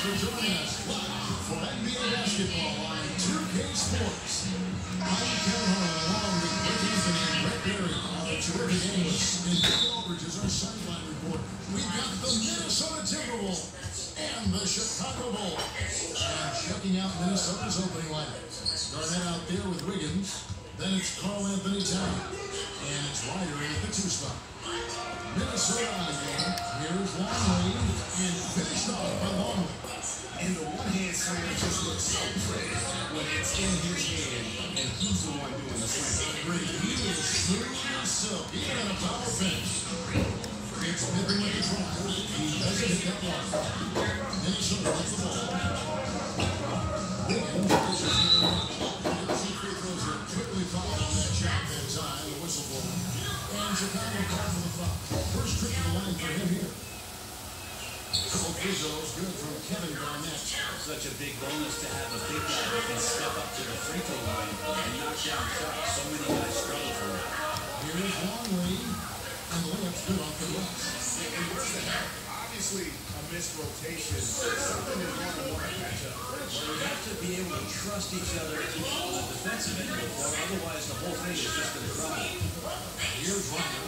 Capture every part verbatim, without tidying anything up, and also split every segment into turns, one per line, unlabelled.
for joining us for N B A basketball on two K Sports. I'm Kevin Harlan along with Rick Anthony and Brett Berry. The terrific analysts and David Aldridge is our sideline reporter. We've got the Minnesota Timberwolves and the Chicago Bulls. And checking out Minnesota's opening lineup. Garnett out there with Wiggins. Then it's Karl Anthony Towns. And it's Ryder at the two spot. Minnesota on the game. Here's Longley. And finished off by Longley.
And the one-hand slam just looks so pretty when it's in his hand and he's the one doing the slam.
Great. He is smooth as silk. Even on a power finish. It's Pippen with the try. He doesn't hit that one. Minnesota with the ball. Wiggins is in. There's some free throws here. Quickly fouled on that shot that time. The whistle blow. And Chicago called for the foul. First trip to the line for him here. Couple free throws good from Kevin Garnett.
Such a big bonus to have a big guy that can step up to the free throw line and knock down shots. So many guys struggle for it.
Here's Longley. And the layup's good off the glass.
And what's the help? Obviously, a missed rotation. Something is wrong with one matchup.
We have to be able to trust each other on the defensive end of the floor. Otherwise, the whole thing is just going to crumble.
Here's Ryder.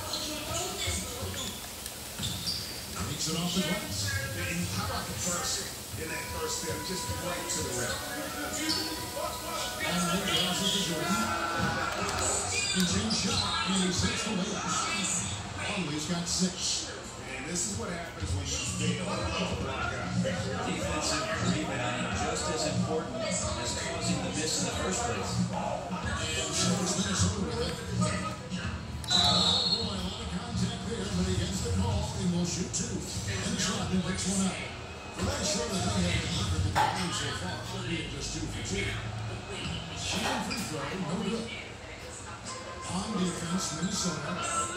Takes it off the glass.
And how about the first, in that first step, just right to the rim.
And there he has it to Jordan. He's in shot, and he hits the layup. Longley's got six.
And this is what happens when you fail to block out.
Defensive rebounding just as important as causing the miss in the first place.
And so is Minnesota with it. Oh, boy, a lot of contact there, but he gets the call, and will shoot two. And shot and picks one out. For that show that they have been perfect in the game so far, albeit just two for two. Shooting free throw, no good. On defense, Minnesota.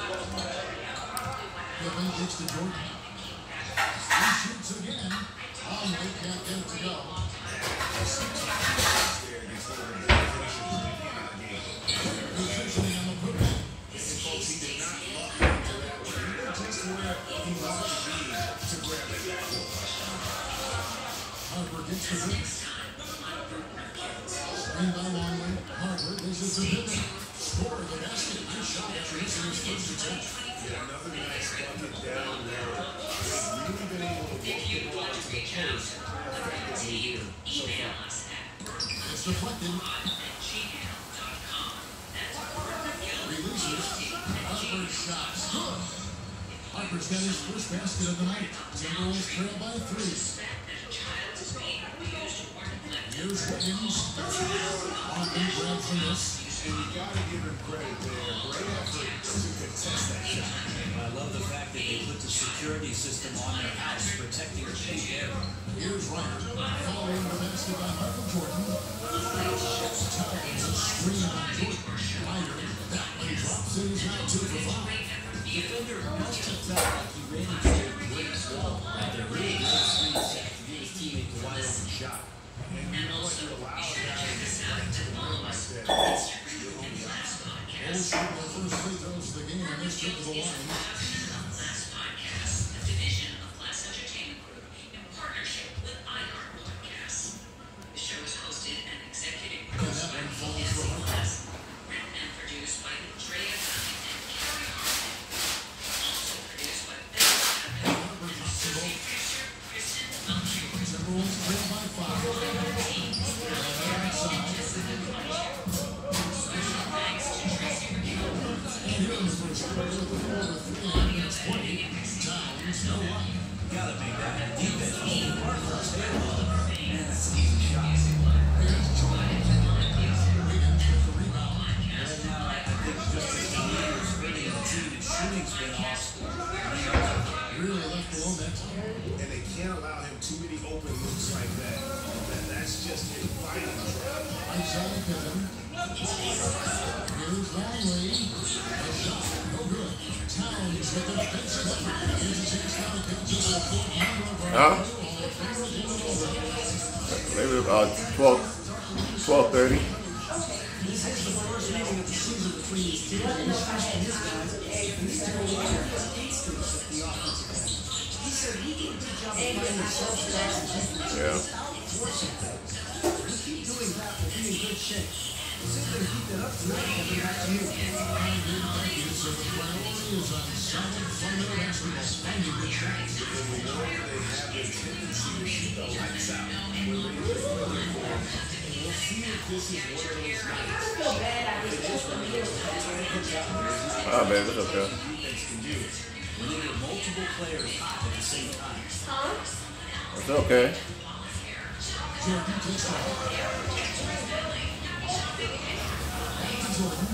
Pippen gets to Jordan. He shoots again. Longley can't get it to go. Positioning on the putback.
And folks, he did not lock into that one. He knew just where he wanted to be to grab that backboard.
Harper gets the big. Screen by Longley. Harper dishes to Pippen. Score the basket. Nice shot after missing his first attempt.
Yeah, another nice bucket down there. They've really been able to work the ball to the post effectively here so far.
It's deflected. Releases. Harper's shots. Good. Harper's got his first basket of the night. Timberwolves trail by three. Here's Wiggins. Longley grabs the miss.
And you got to give him credit there. Great effort to contest that shot.
I love the fact that they put the security system on their house, protecting the paint there.
Here's Ryder. Following the basket by Michael Jordan. Towns a screen on Jordan. Ryder. That one drops in. He's now two for five.
The defender must have felt like he ran into a great wall right there. Really great screen set to give his teammate the wide open shot.
And you know what? You allow a guy to get right to the rim like that. Bulls
shoot their first free throws of the game on this trip to the line.
Gotta make that defense hold hard for us. Man, that's an easy shot.
Wiggins with the rebound.
Right now, I think just as the leader is spreading the team and shooting's been off.
Really left alone that time.
And they can't allow him too many open looks like that. And that's just his fighting drive.
Outside Pippen. Here's Longley. A shot, no good. Towns with the defensive effort. Here's a chance now to catch up to the fourth member of our
Huh? Maybe about twelve, twelve thirty.
This is the first meeting of the season between these two teams, and this guy's A, and this is the Eighth Street at the offensive end. He's said he did a good job of finding himself there.
Yeah.
You keep doing that, we'll be in good shape. See if they can keep that up tonight, coming back to you.
Thank you. So the priority is on solid fundamental basketball. Finding good shots.
Because we know they have a tendency to shoot the lights out when they play their form. And we'll see if this is one of those nights.
I feel bad. I just took them here.
Ah, babe, it's okay.
Defense can do it when they get multiple players hot at the same time.
Huh?
It's okay.
Jordan takes off. Jordan.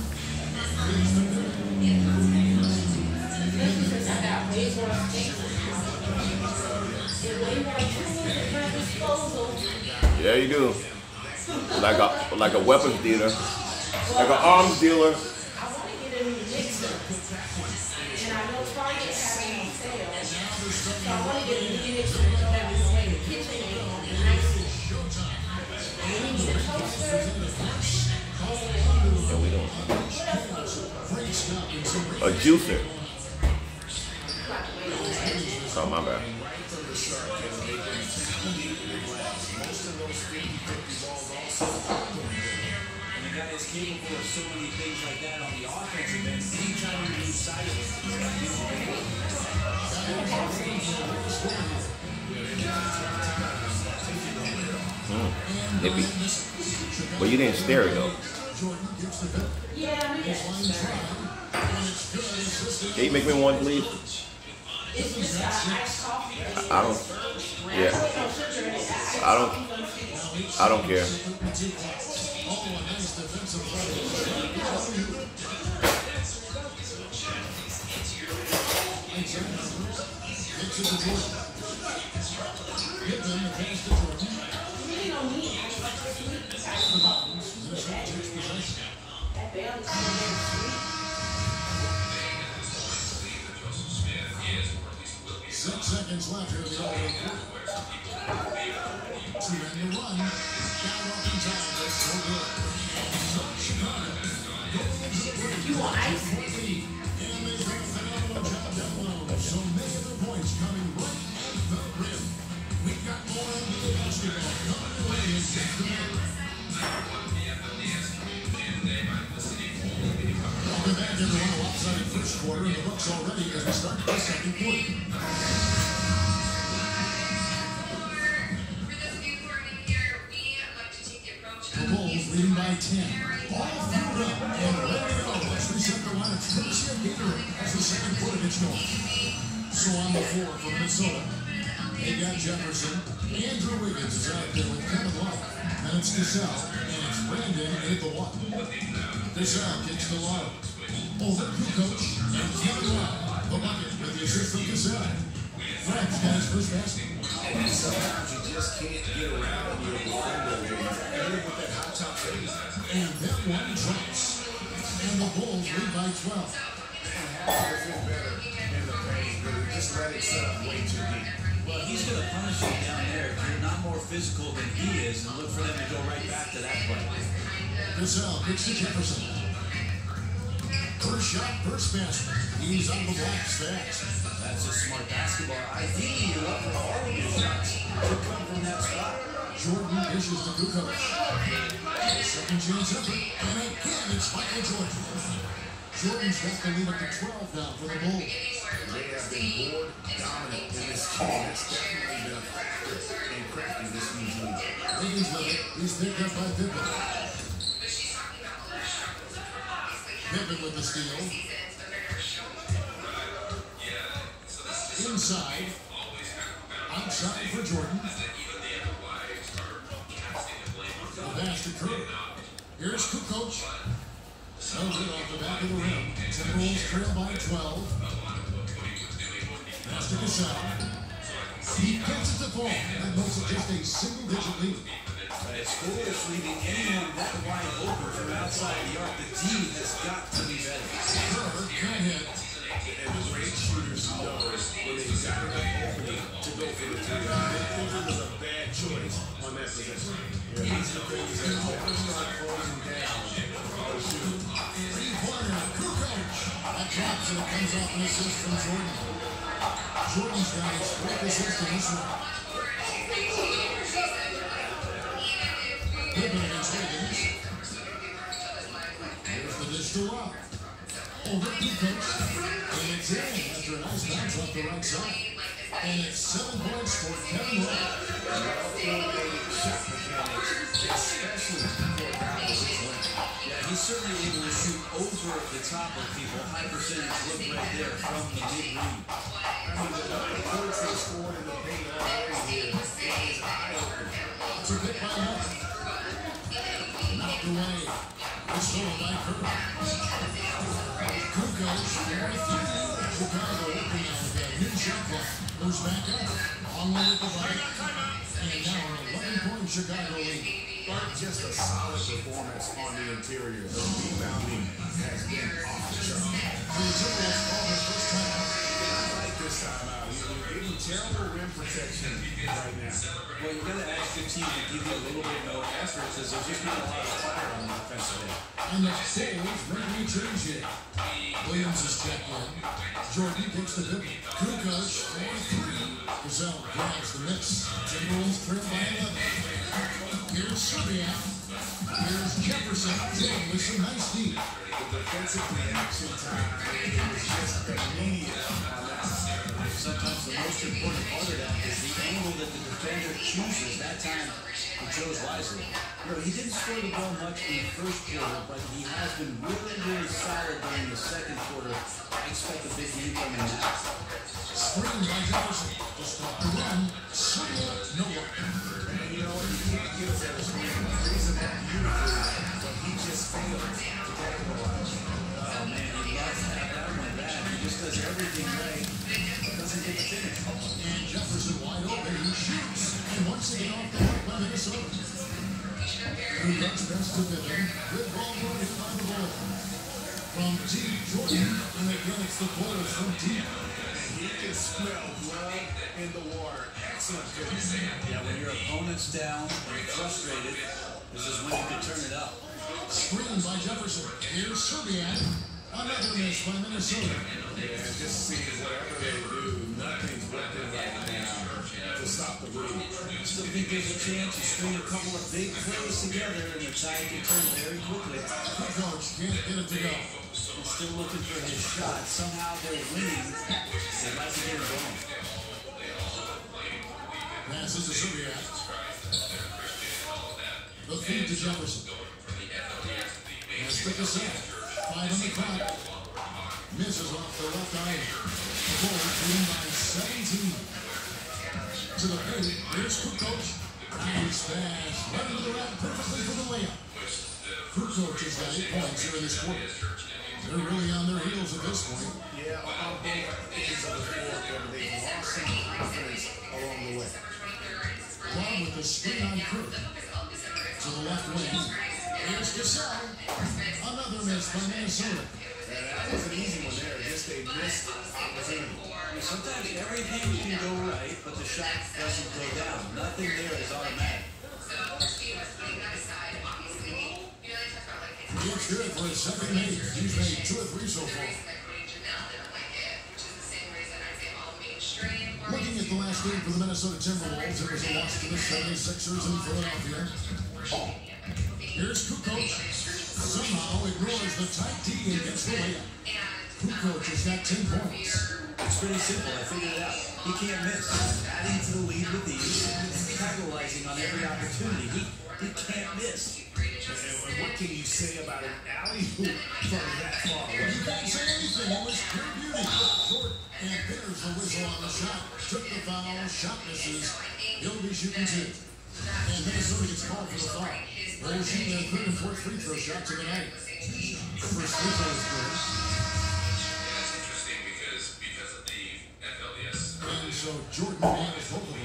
Since I got way more space and way more tools at my disposal.
Yeah, you do. Like a like a weapons dealer, like an arms dealer.
I want to get a new mixer. And I know Target has it on sale. So I want to get a new mixer to go in the kitchen and nice. And we need a toaster.
No, we don't.
Great stop in some
A juicer. Oh, my bad.
Right from the start, Kevin, they've been tackling deep in the glass. Most of those fifty fifty balls also
And the guy is capable of so many things like that on the offensive end. Anytime you lose sight of it, he's got to do
Mm. Nippy. Well, you didn't stare it though.
Yeah, I knew that.
Can you make me one, please?
It's just uh, iced coffee.
I don't. Yeah.
I put no sugar in it. Iced
I don't.
coffee.
I don't care.
You really don't need iced coffee. Iced coffee. That bell is so damn sweet.
Six seconds left here in the all-in quarter. Two men to run. Down off in time. That's so good. So Chicago going into the break.
You want ice?
And they've done a phenomenal job down low. So making their points coming right at the rim. We've got more N B A basketball coming your way in just a minute. Welcome back, everyone. A lopsided first quarter, and the Bucks already as we start the second quarter. The Bulls leading by ten. All filled up and ready to go. Let's reset the lineup. Courtesy of Gatorade as the second quarter gets going. So on the floor for Minnesota, they got Jefferson. Andrew Wiggins is out there with Kevin Love. And it's Cassell. And it's Brandon at the one. Cassell kicks to Love. Over to Coach and Kevin Love. The bucket with the assist from Cassell. Frank's got his first basket.
And sometimes you just can't get around your blind over with that hot top fade.
And that one drops. And the Bulls lead by twelve.
Half feel better in the paint, but it just let it set up way too deep.
Well, he's going to punish you down there if you're not more physical than he is, and look for them to go right back to that play.
Cassell kicks to Jefferson. First shot, first basket. He's on the blocks fast.
That's just smart basketball. Ideally, you want for all of your shots to come from that spot.
Jordan dishes to Kukoc. Second chance effort. And again, it's Michael Jordan. Jordan's got the lead up to twelve now for the Bulls.
They have been board dominant in this game. It's definitely been a factor in crafting this new team.
Wiggins with it. He's picked up by Pippen. Pippen with the steal. Inside. Outside for Jordan. The pass to Curry. Here's Kukoc. So good off the back of the rim. Timberwolves trail by twelve. Pass to Cassell. He gets it to fall. That makes it just a single-digit lead.
It's foolish leaving anyone that wide open from outside the arc. The team has got to be better.
Kerr can't hit.
And the great shooters know when they've got enough opening to go for the three. It was a bad choice on that possession. These are the things that always start closing down.
Three-pointer, Kukoc. That drops and it comes off an assist from Jordan. Jordan's got his fourth assist in this one. Pippen against Wiggins. Here's the dish to Rock. Over to Coach. And it's in after a nice bounce off the right side. And it's seven points for Kevin Love.
Yeah, he's certainly able to shoot over the top of people. High percentage look right there from the mid-range.
I mean, the number of points they scored in the paint already here is eye-opening.
It's a hit by Love. Knocked away. It's stolen by Kirk. Kukoc, Chicago opening out with a new shot clock. Goes back up. On the way with the bite. And now an eleven-point Chicago lead.
But just a solid performance on the interior. The rebounding has been off the chart.
For the Timberwolves call their first time out.
I like this time out. You're getting terrible rim protection right now.
Well, you're going to ask your team to give you a little bit more effort because there's just not a lot of fire on the offensive end.
And the Bulls bring a change here. Williams is checked in. Jordan takes the pivot. Kukoc for three. Gazelle grabs the miss. Timberwolves trail by eleven. Here's Serbiak. Here's Jefferson. Jordan with some nice deep.
The defensive reaction time is just immediate on that.
Sometimes the most important part of that is the angle that the defender chooses. That time, he chose wisely. You know, he didn't score the ball much in the first quarter, but he has been really, really solid during the second quarter. I expect a big game from him now.
Screen by Jefferson. To stop the run. Serbia, no one.
And you know what? You can't give that a screen. Reason that beautifully, but he just failed to capitalize.
Oh, man, he loves to have that one bad. He just does everything right. Doesn't get the finish.
And Jefferson wide open. He shoots. And once again off the mark by Minnesota. Kukoc best to Pippen. Good ball running by the ball. From deep, Jordan. And again, it's the Bulls from deep.
He can smell blood in the water. Excellent finish.
Yeah, when your opponent's down and frustrated, this is when you can turn it up.
Screen by Jefferson. Here's Serbiak. Another miss by Minnesota.
Yeah, it just seems whatever they do, nothing's working right now to stop the lead.
Still think there's a chance you string a couple of big plays together and the tide can turn very quickly.
Kukoc can't get it to go.
He's still looking for his shot. Somehow they're winning. They'd like to get it going.
Passes to Serbiak. The feed to Jefferson. Has quick a set. Five on the clock. Misses off the left eye. The Bulls leading by seventeen. To the paint. Here's Kukoc. Nice pass. Right into the rack perfectly for the layup. Kukoc has got eight points here in this quarter. They're really on their heels at this point.
Yeah, on both ends of the floor, but they've lost some confidence along the way.
Bob with the screen on Kirk. To the left wing. Here's Gasol. Another miss by Minnesota.
And that was an easy one there, just a missed opportunity.
Sometimes everything can go right, but the shot doesn't go down. Nothing there is automatic.
He's good for his second eight. He's made two or three so far. Looking at the last game for the Minnesota Timberwolves, it was a loss to the seventy-sixers in Philadelphia. Here's Kukoc. Somehow ignores the tight D and gets the layup. Kukoc has got ten points.
It's pretty simple. I figured it out. He can't miss. Adding to the lead with ease, capitalizing on every opportunity. He, he can't miss.
And what can you say about an alley-oop from that far away?
You can't say anything. It was pure beauty. Short, and there's the whistle on the shot. Took the foul. Shot misses. He'll be shooting two. And Minnesota gets called for the foul. Bulls shooting their third and fourth free throw shots of the night. The first free throw is good. And so Jordan handles both of them.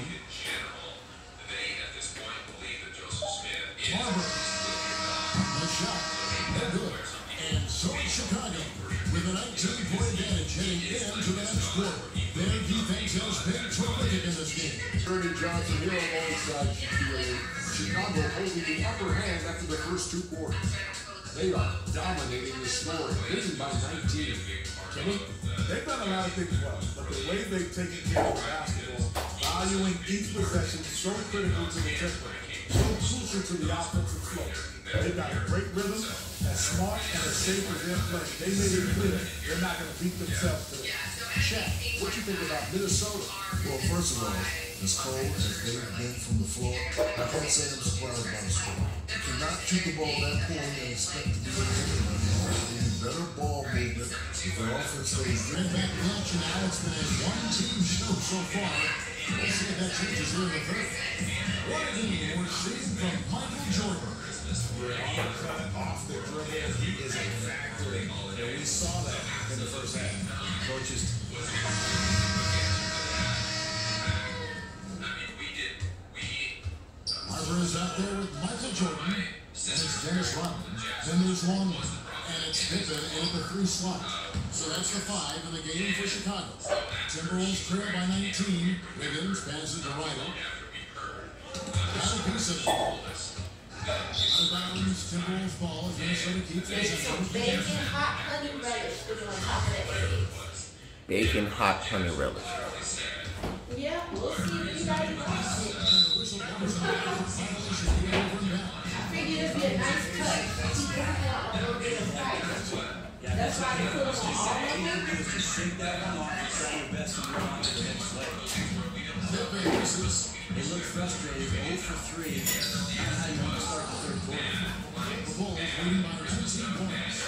Barber. The shot. They're good. And so is Chicago with a nineteen-point advantage heading into the next quarter. Their defense has been terrific in this game.
Ernie Johnson here alongside Shaquille. Chicago holding the upper hand after the first two quarters. They are dominating the scoring, leading by nineteen.
So look, they've done a lot of things well, but the way they've taken care of basketball, valuing each possession so critical to the tempo, so crucial to the offensive flow. They've got a great rhythm, as smart and as safe as they're playing. They made it clear they're not going to beat themselves today.
Shaq, what you think about Minnesota?
Well, first of all, as cold as they've been from the floor, I can't say I'm surprised by the score. You cannot shoot the ball that point and expect to be able to need better ball movement if the offense stays
Bring
in.
back the action now. It's been a one-team show so far. We'll see if that changes here in the third. What a game we're seeing from Michael Jordan.
Yeah, on the cut, off the dribble, he is a factory. And we saw that in the first half.
Coaches.
Harper is out there with Michael Jordan, and it's Dennis Rodman. Then there's Longman, and it's Pippen in at the three slot. So that's the five in the game for Chicago. Timberwolves trail by nineteen. Wiggins passes to Ryder. Got a piece of it. Out of bounds, Timberwolves ball as Minnesota keeps
There's some
possession.
bacon, hot honey relish to go on top of that egg.
Bacon hot honey relish.
Yeah, we'll see if you guys like it.
And the whistle blows on the out. Finally, should be over and down.
I figured it'd be a nice cut. He doesn't want a little bit of spice. That's why they put them on all of them.
Just shake that one off and try your best to move on to the next play.
Pippen misses.
They look frustrated, zero for three. Not how you want to start the third quarter.
The Bulls leading by nineteen points.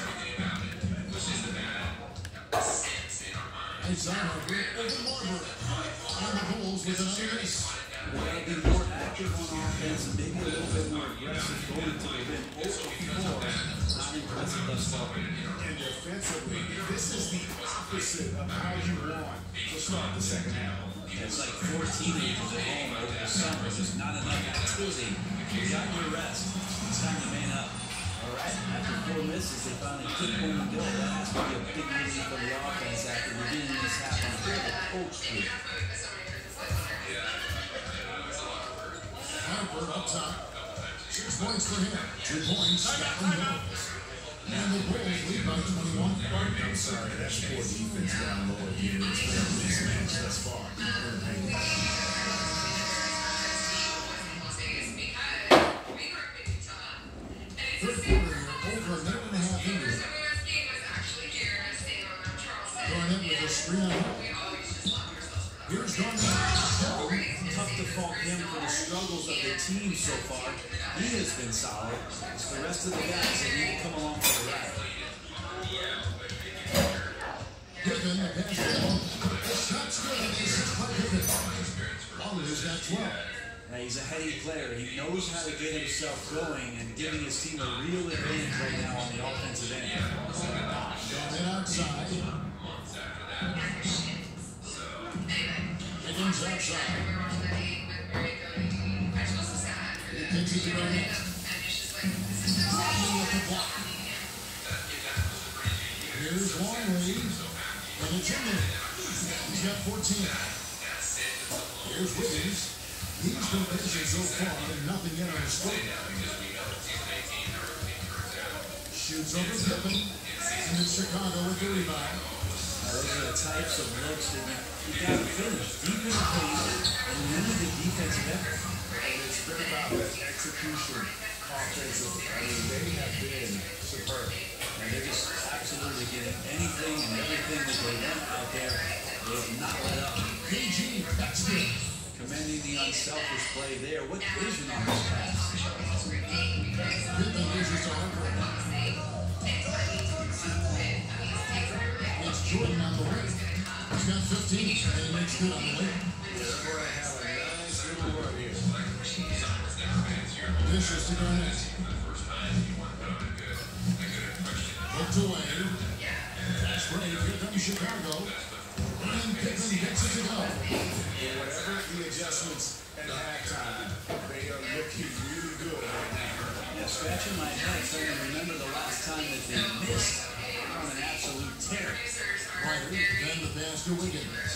Nice on over Marbury. And the Bulls with another miss.
They got to be more active on offense and maybe a little bit more aggressive going to the rim. zero for four. Not impressive thus far.
And defensively, this is the opposite of how you want to start the second half.
It's like four teenagers at home over the summer. There's not enough activity. You got your rest. It's time to man up. All right. After four misses, they finally took one and go. That has to be a big relief for the offense after beginning this half on a bit of a coach streak.
Harper up top. Six points for him. Two points. Scotland Hills. And the Bulls lead by twenty-one.
I'm sorry, that's poor defense down low again. It's been a mismatch thus far.
Third quarter here, over a minute and a half into it. Garnett with a screen on home. Here's Garnett.
Tough to fault him for the struggles of the team so far. He has been solid. It's the rest of the guys that need to come along for the ride.
Pippen, the pass down. The shot's good. It's by Pippen. Waller's got twelve.
Now, he's a heady player. He knows how to get himself going and giving his team a real advantage right now on the offensive end.
Garnett outside. Pickens outside. He kicks it to Garnett. Rodman with the block. Here's Longley. And it's in there. He's got fourteen. Here's Wiggins. He's been patient so far, and nothing yet on the score. Shoots over Pippen. And it's Chicago with the rebound.
Now, those are the types of looks that you, you got to finish. Deep in the paint and really the defensive effort.
And it's been about that execution offensively. I mean, they have been superb.
And they're just absolutely getting anything and everything that they want out there. They have not let up.
P G, that's good.
Commending the unselfish play there. What vision on this pass?
Pippen loses to Harper. It's Jordan on the way. He's got fifteen, and he makes good on the way.
Yeah, they're going to have a nice little run here.
Dishes to Garnett. Hooked away. Fast break. Here comes Chicago. And Pippen gets it to go.
And whatever the adjustments at halftime, they are looking really good right now.
Yeah, scratching my head trying to remember the last time that they missed on an absolute tear.
Ryder, then the pass to Wiggins.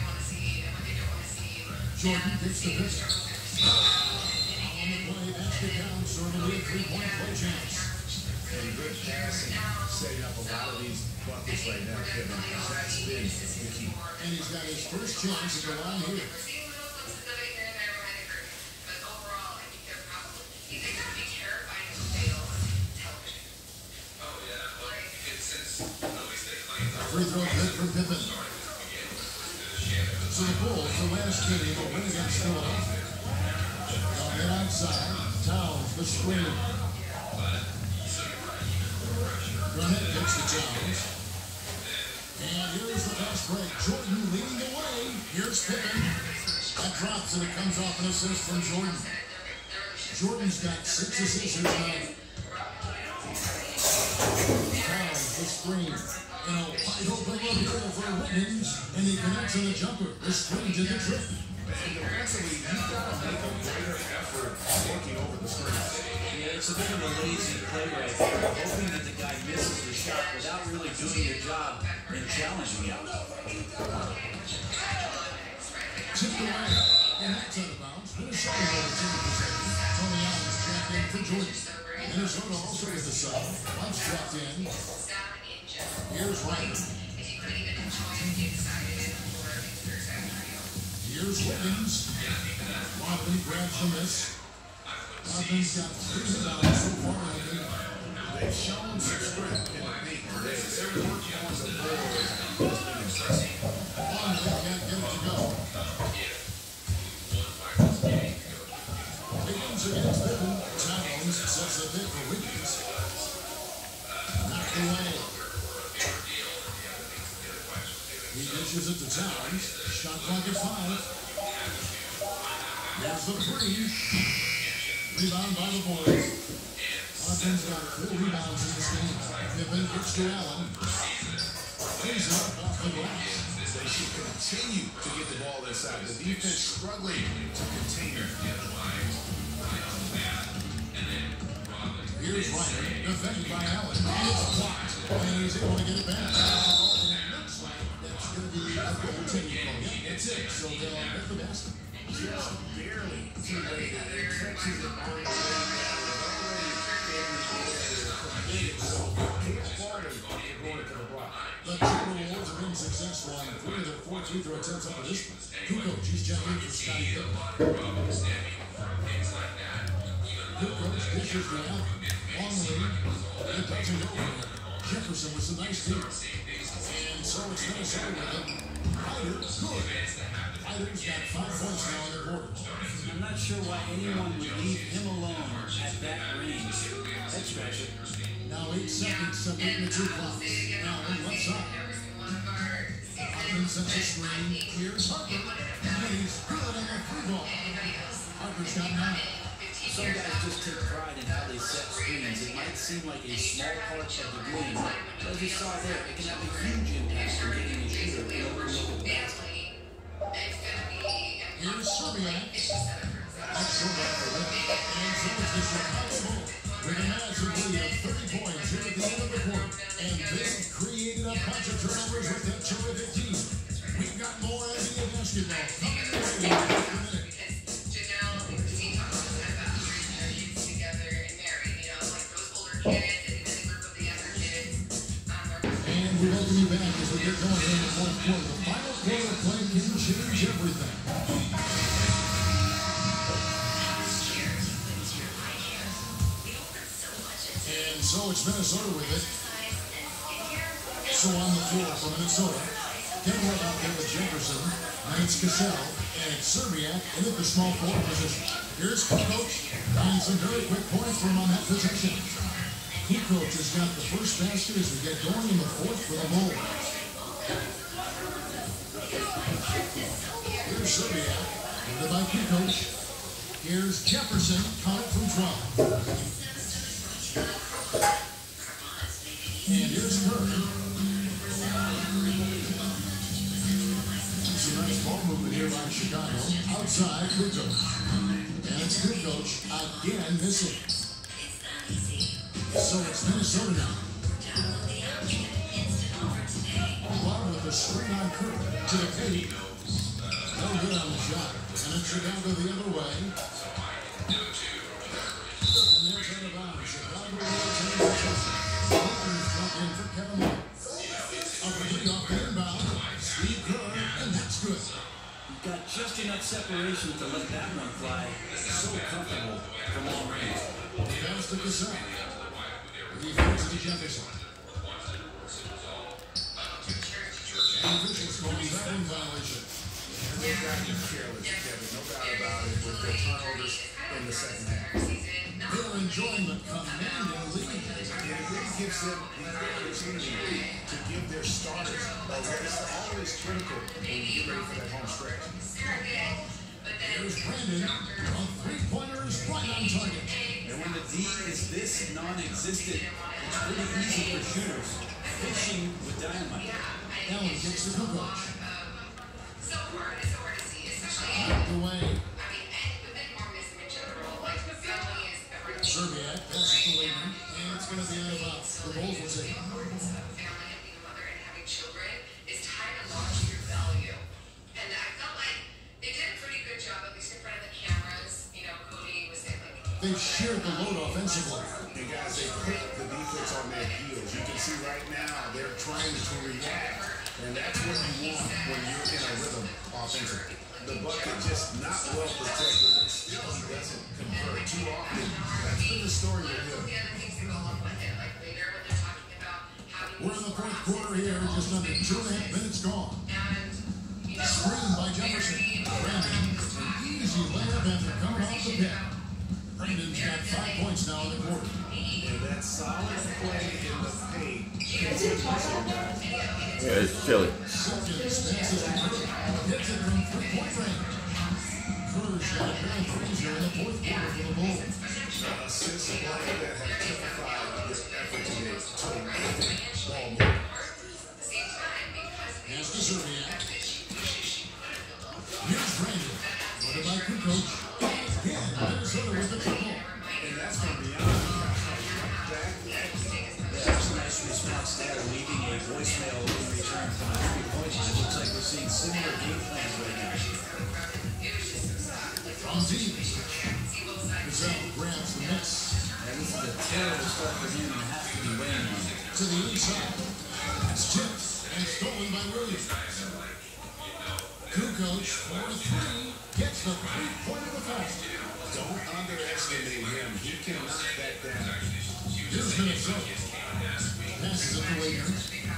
Jordan gets the pitch. On the play, that's the down, sort of a three-point play chance.
And good passing, setting up a lot of these buckets right now, Kevin. That's been the key.
And he's got his first chance at the line here. Free throw good for Pippen. So the Bulls, the last game, will win against Philadelphia. On the outside, Towns, the screen. Garnett gets the Towns. And here's the fast break. Jordan leading the way. Here's Pippen. That drops and it comes off an assist from Jordan. Jordan's got six assists tonight. Towns, the screen. You know, wide open look here for Wiggins, and he connects on the jumper. The screen to the trip.
And defensively, you've got to make a greater effort working over the screen.
Yeah, it's a bit of a lazy play right there, hoping that the guy misses the shot without really doing your job and challenging him.
Tipped away, and that's out of bounds. Minnesota over Jimmy possession. Tony Allen's trapped in for Jordan. Minnesota also with the sub. Once trapped in. Here's Ryder. Here's Wiggins. Wadley grabs the miss. Wadley's got three rebounds so far.
They've shown some strength in the paint today. They're working on the board.
Wadley can't get it to go. Wiggins against Pippen. Towns sets the pick for Wiggins. Knocked away. He dishes it to Towns. Shot clock at five. There's the three. Rebound by the boys. Hawkins got four rebounds in this game. Pippen gets to Allen. Lays it up off the glass.
They should continue to get the ball inside. The defense struggling to contain it.
Here's Ryder, defended by Allen. And it's blocked. And he's able to get it back. That's going to be a goaltending call. Yeah, it's it. So they'll get the basket.
Just barely too late. It catches it on the way down. So can't fault him for going to the block.
The Timberwolves have been successful on three of their four free throw attempts up to this one. Kukoc, he's checking in for Scottie Pippen. Kukoc dishes to Allen. Long lead. It doesn't go anywhere. Jefferson with some nice deals. And so it's Minnesota with it. Ryder, good. Ryder's got five points now in the quarter.
I'm not sure why anyone would leave him alone at that range. That's special.
Now eight seconds separating the two clocks. Now on left side. Hopkins sets a screen. Here's Harper. And he's good on the free ball. Harper's got nine.
Some guys just take pride in how they set screens. It might seem like a small part of the game, but as you saw there, it can have a huge impact on getting a shooter to open up the basket.
Here's Serbiak. That's short off the rim. And so it's the Chicago Bulls with a massive lead of thirty points here at the end of the quarter. And this created a bunch of turnovers with that terrific team. We've got more N B A basketball coming your way in just a minute. And we welcome you back as we get going here in the fourth quarter. The final quarter of play can change everything. And so it's Minnesota with it. So on the floor for Minnesota. Kevin Love out there with Jefferson. And it's Cassell. And it's Serbiak in at the small forward position. Here's Kukoc. And some very quick points for him on that position. Kukoc has got the first basket as we get going in the fourth for the Bulls. Here's Serbiak. Into by Kukoc. Here's Jefferson. Caught it from twelve. And here's Curry. Some nice ball movement here by Chicago. Outside, Kukoc. And it's Kukoc again missing. So it's Minnesota now. Love with the screen on Curry to the paint. No good on the shot. And it's Chicago the other way. And there's out of bounds. Chicago will turn the
fortunate to let that one fly. So comfortable from long range.
Bounce to Gasol. He throws it to Jefferson. And officials calling that one violation.
And they've got to be careless, Kevin. No doubt about it with their turnovers in the second half.
They're enjoying the commanding lead.
And it really gives them the opportunity to give their starters a rest. Always critical when you get ready for that home stretch.
Here's Brandon. A three-pointer is right on target.
And when the D is this non-existent, it's really easy for shooters. Fishing with dynamite.
Allen gets the Kukoc. Knocked away. Zerbiak passes to Wayman, and it's going to be out of bounds. The Bulls will take it. They've shared the load offensively.
And guys, they put the defense on their heels. You can see right now they're trying to react, and that's what you want when you're in a rhythm offensively. The bucket just not well protected, but still he doesn't convert too often. That's been the story with him.
We're in the fourth quarter here, just under two and a half minutes gone. Screen by Jefferson. Brandon, an easy layup after coming off the pin. Brandon's got five points now in the quarter.
And that solid play in the paint.
Yeah, it's chilly.
Simpkins passes to Curry. Hits it from three-point range. Curry shot a pair of threes here in the fourth quarter for the Bulls.
A sense of play that has typified this effort today. Terrific ball movement.
Pass to Zerbiak. Here's Brandon. What about Kukoc? Again, Minnesota with the triple.
And that's from beyond back.
That's a nice response there, leaving a voicemail in return from a three-point line. Looks like we're seeing similar game plans right now.
From deep. Gasol grabs the miss.
And this is a terrible start for him and has to be weighing on it.
To the inside. It's tipped and stolen by Williams. Kukoc, four three, gets the three-pointer the fast.
Don't underestimate him. He can knock that down.
Here's Minnesota. Passes it to Wayner.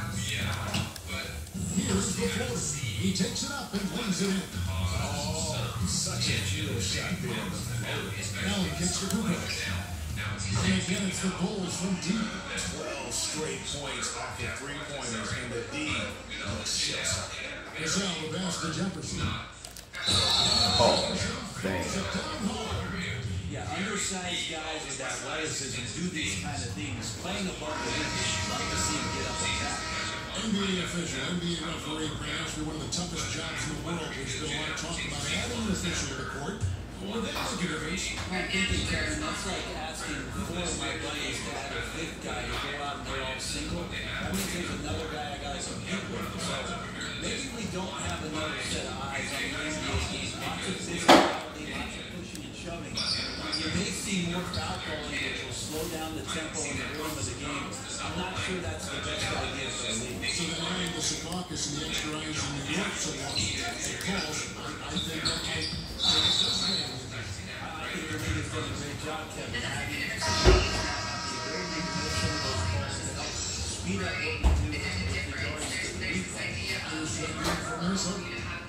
Here's the floor. He takes it up and lays it in.
Oh, such a huge shot there.
Allen kicks to Kukoc. And again, it's the Bulls from deep.
twelve straight points off the three-pointers, and the D looks just.
Gasol the pass to Jefferson.
Oh, dang.
Yeah, undersized guys with athleticism do these kind of things. Playing above the rim, love to see him get up and back.
N B A official, N B A referee, perhaps one of the toughest jobs in the world. There's been a lot of talk about adding an official to the court. Well, that make a difference.
I'm thinking, Kevin, that's like asking four of my buddies to have a fifth guy to go out and they're all single. That means there's another guy I got to compete with. So maybe we don't have another set of eyes on the N B A game. Lots of physicality, lots of pushing and shoving. You may see more foul calling, which will slow down the tempo and the rhythm of the game. I'm not sure that's the best idea for the league.
So then adding the Secaucus and the extra eyes in New York so long as it calls, I, I think that might take us this way.
I think the league has done a great job, Kevin, having the ability to make some of those calls to help speed up what we do with regards to the replay.
Here's the move from Minnesota.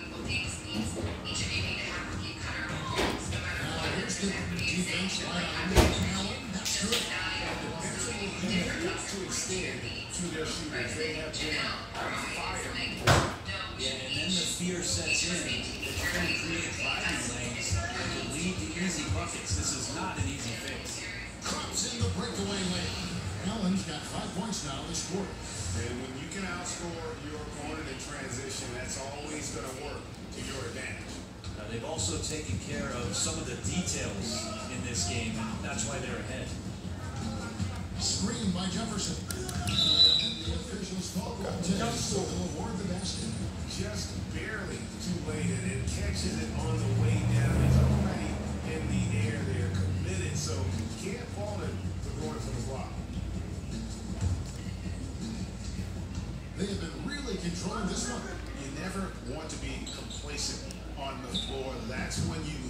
Now here's the defense by Allen. That's good.
They have got to extend to their shooters. They have been on fire.
Yeah, and then the fear sets in that you're going to create driving lanes to lead to easy buckets. This is not an easy fix.
Drops in the breakaway lane. Allen's got five points now this quarter.
And when you can outscore your opponent in transition, that's always going to work to your advantage.
Uh, they've also taken care of some of the details in this game, and that's why they're ahead.
Screen by Jefferson. And the officials call goaltending, so they'll award the basket.
Just barely too late, and it catches it on the way down. He's already in the air there, committed, so can't fault him for going for the block.
They have been really controlling this one.
You never want to be complacent on the floor. That's when you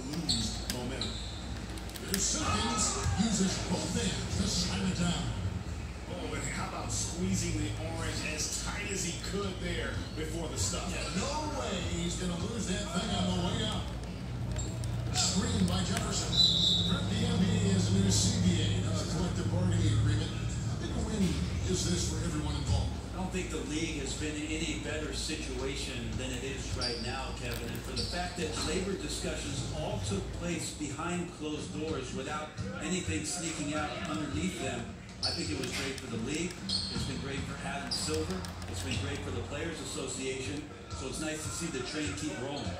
Simpkins uses both hands to slam it down.
Oh, and how about squeezing the orange as tight as he could there before the stuff?
No way he's going to lose that thing on the way out. Screen by Jefferson. The N B A has a new C B A, a collective bargaining agreement. How big a win is this for everyone involved?
I don't think the league has been in any better situation than it is right now, Kevin. And for the fact that labor discussions all took place behind closed doors without anything sneaking out underneath them, I think it was great for the league. It's been great for Adam Silver. It's been great for the Players Association. So it's nice to see the train keep rolling.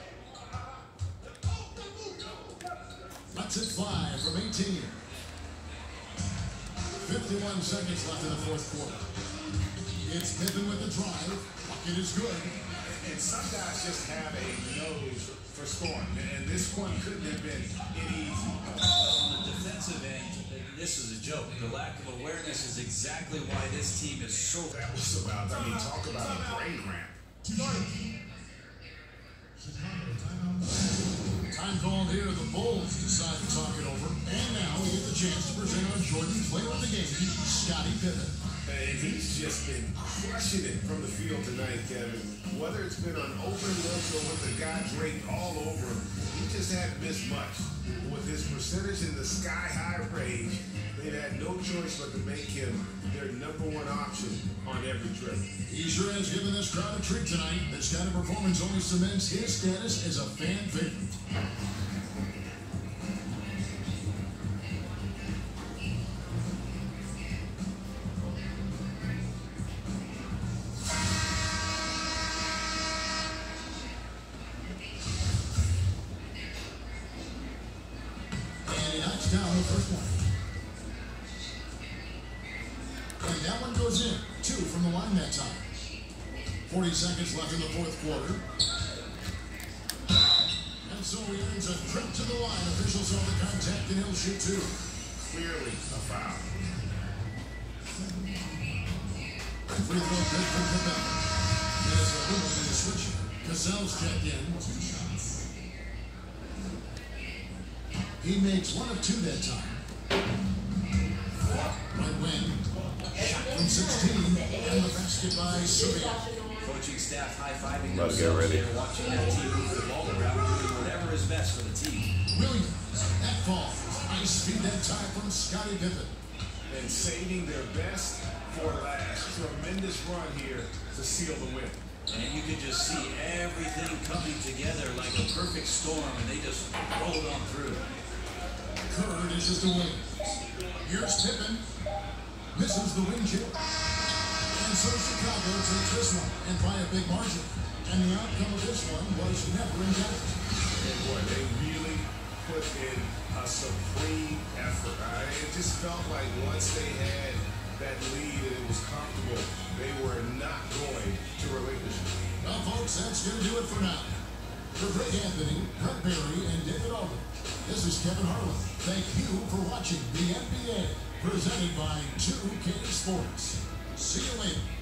Let's it fly from eighteen. fifty-one seconds left in the fourth quarter. It's Pippen with the drive. Bucket is good.
And some guys just have a nose for scoring. And this one couldn't have been any easy.
On the defensive end, this is a joke. The lack of awareness is exactly why this team is so...
That was about, I mean, talk about a brain cramp.
Time called here. The Bulls decide to talk it over. And now we get the chance to present our Jordan player of the game, Scottie Pippen.
And he's just been crushing it from the field tonight, Kevin. Whether it's been on open looks or with the guy draped all over him, he just hadn't missed much. With his percentage in the sky-high range, they had no choice but to make him their number one option on every trip.
He sure has given this crowd a treat tonight. This kind of performance only cements his status as a fan favorite. Down the first one. And that one goes in. Two from the line that time. forty seconds left in the fourth quarter. And so he earns a trip to the line. Officials on the contact and he'll shoot two.
Clearly a foul.
Free throw good for Pippen. There's a little bit of switch. Cassell's checked in. He makes one of two that time. Right wing. Shot from sixteen. And the basket by Serbia.
Coaching staff high-fiving
About to get
themselves
ready.
there, watching that team move the ball around, doing whatever is best for the team.
Williams. That fall. Nice speed that time from Scottie Pippen.
And saving their best for last. Tremendous run here to seal the win.
And you can just see everything coming together like a perfect storm, and they just rolled on through.
Curd is just a win. Here's Pippen. Misses the wing chip. And so Chicago takes this one, and by a big margin. And the outcome of this one was never in doubt.
And boy, they really put in a supreme effort. Uh, it just felt like once they had that lead and it was comfortable, they were not going to relinquish it.
Well, folks, that's going to do it for now. For Greg Anthony, Brett Barry, and David Aldridge, this is Kevin Harlan. Thank you for watching the N B A, presented by two K Sports. See you later.